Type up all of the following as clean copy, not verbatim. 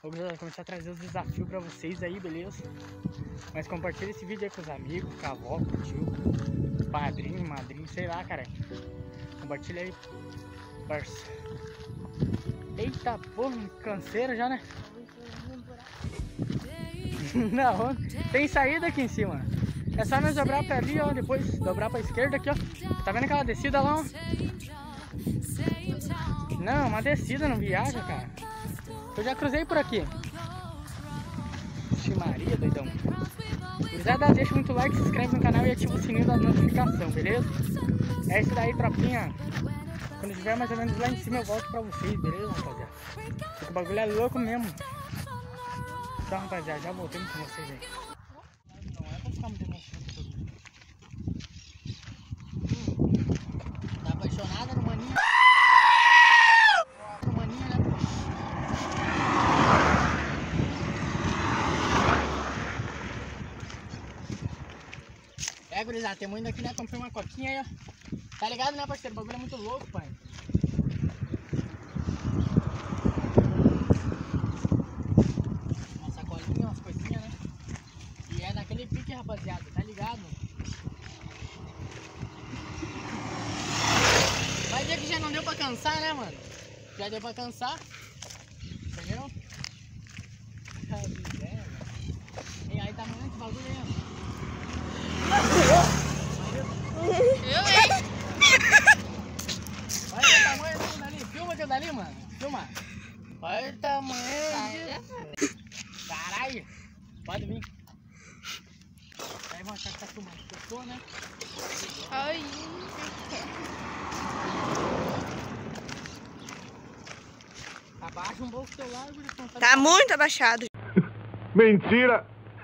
Vou começar a trazer os desafios pra vocês aí, beleza? Mas compartilha esse vídeo aí com os amigos, com a avó, com o tio, padrinho, madrinho, sei lá, cara. Compartilha aí, parça. Eita porra, canseira já, né? Não, tem saída aqui em cima. É só nós dobrar pra ali, ó. Depois dobrar pra esquerda aqui, ó. Tá vendo aquela descida lá, ó? Não, uma descida, não viaja, cara. Eu já cruzei por aqui. Vixe Maria, doidão. Gurizada, deixa muito like, se inscreve no canal e ativa o sininho da notificação, beleza? É isso daí, tropinha. Quando estiver mais ou menos lá em cima eu volto pra vocês, beleza, rapaziada? Porque o bagulho é louco mesmo. Então, rapaziada, já voltamos com vocês aí. Não é pra ficar me demonstrando tudo. Tá apaixonada no maninho? No maninho, né? É, gurizada, tem muito aqui, né? Comprei uma coquinha aí, ó. Tá ligado, né, parceiro? O bagulho é muito louco, pai. Uma sacolinha, umas coisinhas, né? E é naquele pique, rapaziada, tá ligado? Vai ver que já não deu pra cansar, né, mano? Já deu pra cansar. Entendeu? E aí tá muito esse bagulho aí, ó. Olha o tamanho daquilo dali, filma aquilo dali, mano. Filma. Olha o tamanho. Caralho. Pode vir. Vai mostrar que tá filmando. Fechou, né? Ai. Abaixa um pouco o teu lado. Tá muito abaixado. Mentira!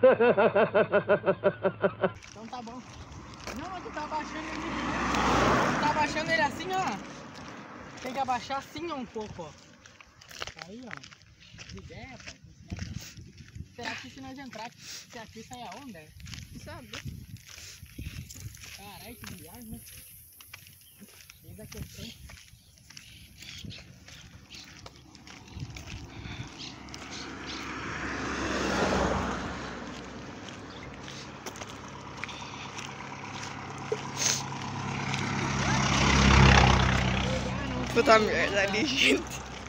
Então tá bom. Não, mas tu tá abaixando ele. Tu tá abaixando ele assim, ó. Tem que abaixar assim, ó, um pouco, ó. Aí, ó. Que ideia, pai. Será que se nós entrar, se aqui sai aonde? É? Sabe? Caralho, que viagem, né? E da questão. Puta merda ali, gente.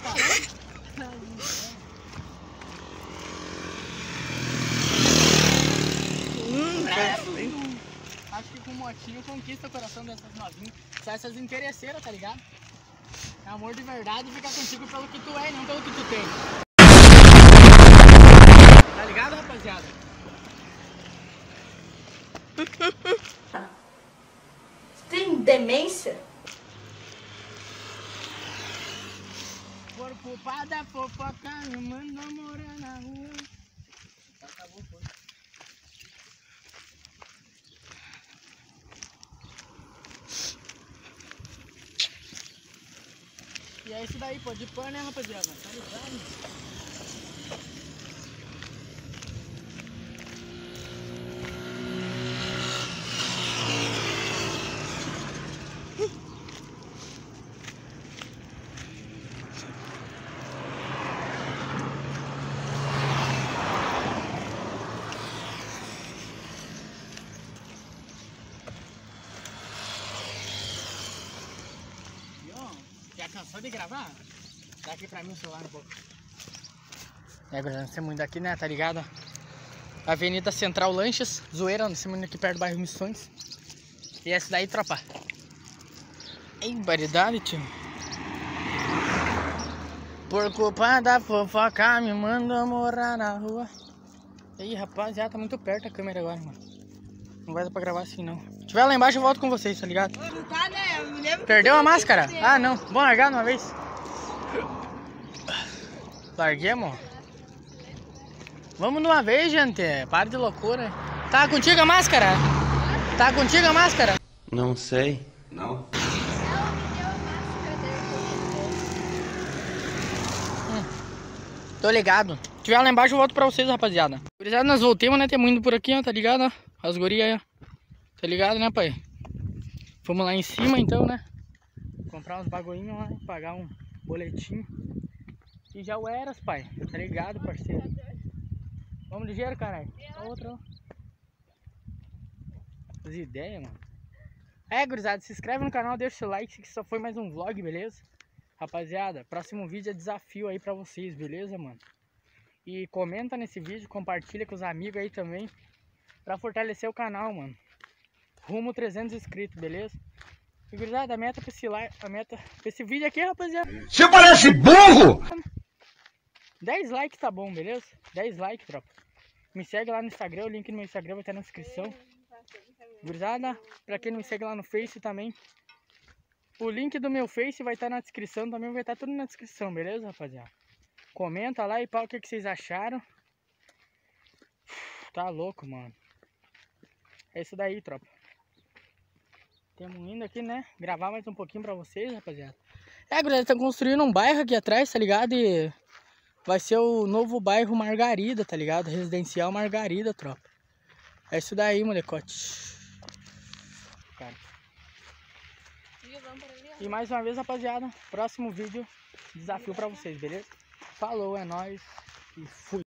Acho que com motinho conquista o coração dessas novinhas. Só essas interesseiras, tá ligado? É amor de verdade e fica contigo pelo que tu é e não pelo que tu tem. Tá ligado, rapaziada? Tem demência? Por culpa da fofoca, me manda morar na rua. Acabou, foi. E é isso daí, pode pôr, né, rapaziada? Tá ligado? Já cansou de gravar? Dá aqui pra mim o celular um pouco. É, galera, nós estamos indo aqui, né, tá ligado? Avenida Central Lanchas, Zoeira, nós estamos indo aqui perto do bairro Missões. E essa daí, tropa. Ei, variedade, tio. Por culpa da fofoca, me manda morar na rua. Ih, rapaz, já tá muito perto a câmera agora, mano. Não vai dar pra gravar assim, não. Se tiver lá embaixo, eu volto com vocês, tá ligado? Não tá, né? Eu me lembro. Perdeu a máscara? Ah, não. Vamos largar de uma vez. Larguemos? Vamos de uma vez, gente. Para de loucura. Tá contigo a máscara? Tá contigo a máscara? Não sei. Não? Tô ligado. Se tiver lá embaixo, eu volto pra vocês, rapaziada. Gurizada, nós voltemos, né? Temos indo por aqui, ó. Tá ligado, ó? As gurias aí, ó. Tá ligado, né, pai? Vamos lá em cima, então, né? Comprar uns bagulhinhos lá, pagar um boletim. E já o Eras, pai. Tá ligado, parceiro? Vamos ligeiro, caralho. Outra. As ideias, mano. Gurizada, se inscreve no canal, deixa o seu like, que só foi mais um vlog, beleza? Rapaziada, próximo vídeo é desafio aí pra vocês, beleza, mano? E comenta nesse vídeo, compartilha com os amigos aí também, pra fortalecer o canal, mano. Rumo 300 inscritos, beleza? E, gurizada, a meta pra esse vídeo aqui, rapaziada. Você parece burro! 10 likes tá bom, beleza? 10 likes, tropa. Me segue lá no Instagram, o link no meu Instagram vai estar na descrição. Gurizada, pra quem não me segue lá no Face também, o link do meu Face vai estar na descrição, também vai estar tudo na descrição, beleza, rapaziada? Comenta lá e pá, o que vocês acharam. Tá louco, mano. É isso daí, tropa. Temos indo aqui, né? Gravar mais um pouquinho pra vocês, rapaziada. Gurizada, estão construindo um bairro aqui atrás, tá ligado? E vai ser o novo bairro Margarida, tá ligado? Residencial Margarida, tropa. É isso daí, molecote. Cara. E mais uma vez, rapaziada, próximo vídeo, desafio pra vocês, beleza? Falou, é nóis e fui.